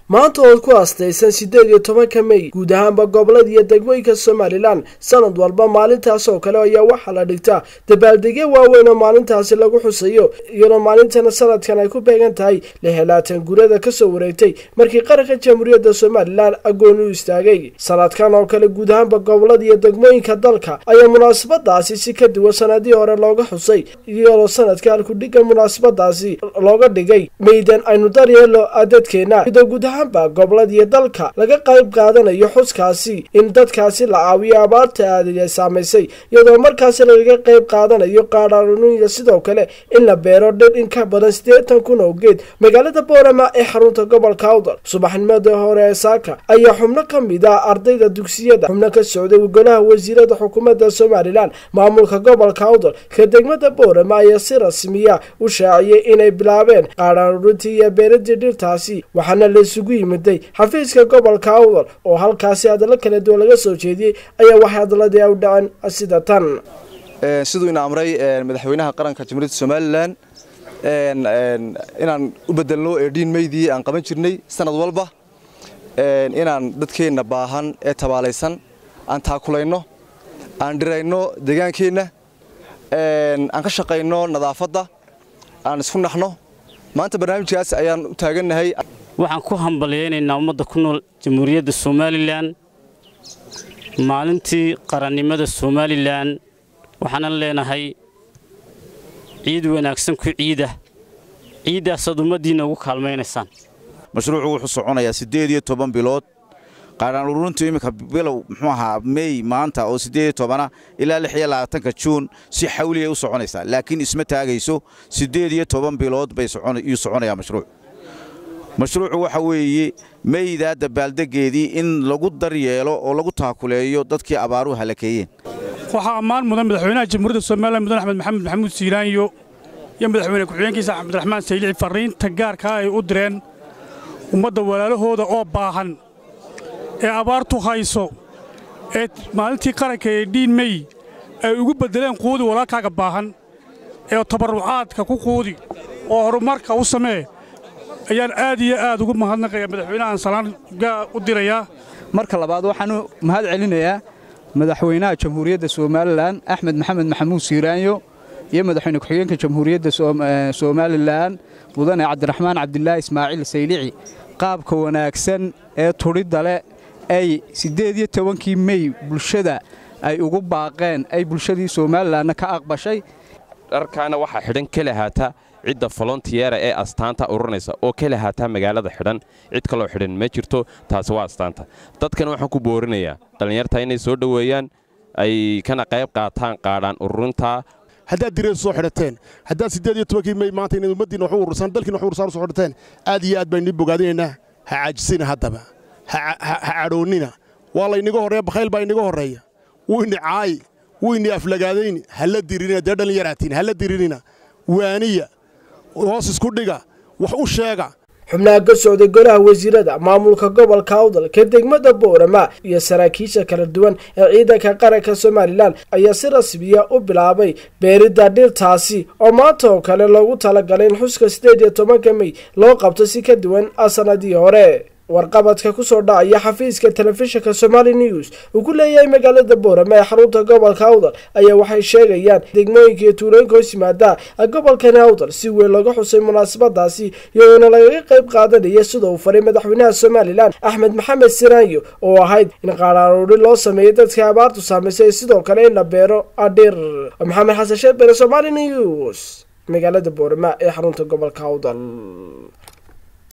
maanta oo ku aastaysan 18 May guud ahaanba gobolada iyo degmooyinka Somaliland sanad walba maalintaas oo kale ayaa waxa la dhigtaa dabaaldegyo waaweyn oo maalintaasi lagu xusayo iyadoo maalintan sanadkan ay ku beegan tahay lehelatan gurada ka soo wareegtay markii qaranka Jamhuuriyadda Somaliland agoon u istaagay sanadkan oo kale guud ahaanba gobolada iyo degmooyinka dalka ayaa munaasabadaasi si ka duwan sanadii hore looga xusay iyadoo sanadkan ku dhigan munaasabadaasi looga dhigay meedan aynu daryeelo dadkeena gobolada dalka laga qayb qaadanayo xuskaasi in dadkaasi la caawiyo abaarta aad saameysay iyadoo markaas laga qayb qaadanayo qaadhaanuniga sidoo kale in la beero dhir in ka badan 80,000 oo geed magaalada Boorama ee xarunta gobolka Awdal subaxnimadii hore ee saaka ayaa xubno kamid ah ardayda dugsiyada xubno ka socday golaha wasiirada xukuumadda Somaliland maamulka gobolka Awdal ka degmada Boorama ayaa si rasmi ah u shaaciyay inay bilaabeen qaadhaanuntii iyo beeridda dhirtaasi waxaana la isugu yimiday xafiiska gobolka Awdal oo halkaasi hadallo kala duwan laga soo jeediyay ayaa waxa hadalladii u dhaceen sida tan sidoo ina amray madaxweynaha qaranka Jamhuuriyadda Somaliland inaan u bedelno Edin Meydii aan qaban jirnay sanad walba inaan dadkeena baahan ee tabaalaysan aan taakulayno aan dhirayno deegaankeena aan ka shaqeyno nadaafadda aan isku naxno maanta barnaamijkaas ayaan u taaganahay waxaan ku hambalyeynaa ummadda ku nool Jamhuuriyadda Somaliland maalintii qarannimada Somaliland waxaan leenahay ciid wanaagsan ku ciidaas ummadina ugu kaalmeynaysan mashruucu wuxuu soconayaa 18 bilood qaran uruntii imika bilow muxuu ahaa May maanta oo 18 ilaa 26 June si xawliye u soconaysa laakiin isma taagayso 18 bilood bay soconayaa mashruucu waxa weeye meeyda dabaaldegeedii in lagu daryeelo oo lagu taakuleeyo dadkii abaaruhu halakeeyeen waxa ammaan mudan madaxweynaha Jamhuuriyadda Somaliland mudan Axmed Maxamuud Siiraanyo iyo madaxweyne ku-xigeenkiisa Cabdiraxmaan Saylici fariinta gaarka ay u direen ummadda walaalahooda oo baahan ee abaartu hayso ee maalintii qaranka ee Edin May ay ugu bedeleen quudi walaalkaaga baahan ee tabarucaadka ku quudi oo horumarka u sameey ayaan aad iyo aad ugu mahadnaqayaa madaxweynaha salaan u diraya marka labaad waxaan mahad celinayaa madaxweynaha Jamhuuriyadda Somaliland Axmed Maxamuud Siiraanyo iyo madaxweyne ku-xigeenka Jamhuuriyadda Somaliland mudane Cabdiraxmaan Cabdilaahi Ismaaciil Saylici qaabka wanaagsan ee turidda leh ay 18 May bulshada ay ugu baaqeen ay bulshadii Somaliland ka aqbashay dharkaana waxa xidhan kala haata cidda volunteer ee astaanta ururinaysa oo kala haata magaalada xidhan cid kale oo xidhan ma jirto taas waa astaanta dadkan waxaan ku boorinayaa dhalinyarta inay soo dhaweeyaan ay kana qayb qaataan qaadaan ururinta hadda direen soo xidhateen hadda 18 May maanta inay ummadina wax u urursan dalkina wax u urursan soo xidhateen aad iyo aad baan bogaadinaynaa ha caajisina haddaba ha caroonina wala inaga horeeya bakayl baa inaga horeeya wayna caay wayna aflagaadayn hala dirinina dhalinyaraatiin hala dirinina waaniya hoos isku dhiga wax u sheega xubnaha ka socday golaha wasiirada maamulka gobolka Awdal ka degmada Boorama iyo saraakiisha kala duwan ee ciidanka qaranka Somaliland ayaa si rasmi ah u bilaabay beeridda dhirtaasi oo maanta oo kale loogu talagalay in xuska 18 May loo qabto si ka duwan sanadii hore warqabadka ku soo dhacaya xafiiska telefishinka Somali News uu ku leeyahay magaalada Boorama ee xarunta gobolka Awdal ayaa waxay sheegayaan degmooyinka tuulooyinka Hoosimada gobolka Awdal si weyn looga xusay munaasabadaasi iyadoo laga qayb qaadanaya sida uu faray madaxweynaha Somaliland Axmed Maxamuud Siiraanyo oo ahayd in qaaraaruuri loo sameeyo dadka abaartu saameysay sidoo kale in la beero dhir Maxamed Xasan Sheekh Somali News magaalada Boorama ee xarunta gobolka Awdal